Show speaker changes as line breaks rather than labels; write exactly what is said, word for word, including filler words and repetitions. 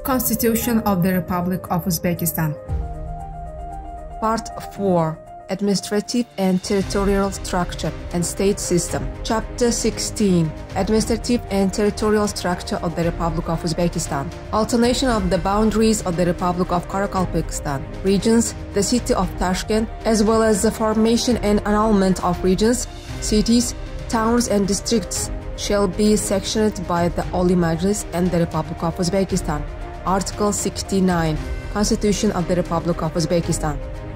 Constitution of the Republic of Uzbekistan.
Part four. Administrative and Territorial Structure and State System. Chapter sixteen. Administrative and Territorial Structure of the Republic of Uzbekistan. Alternation of the boundaries of the Republic of Karakalpakistan. Regions, the city of Tashkent, as well as the formation and annulment of regions, cities, towns and districts shall be sectioned by the Oli Majlis and the Republic of Uzbekistan. Article sixty-nine. Constitution of the Republic of Uzbekistan.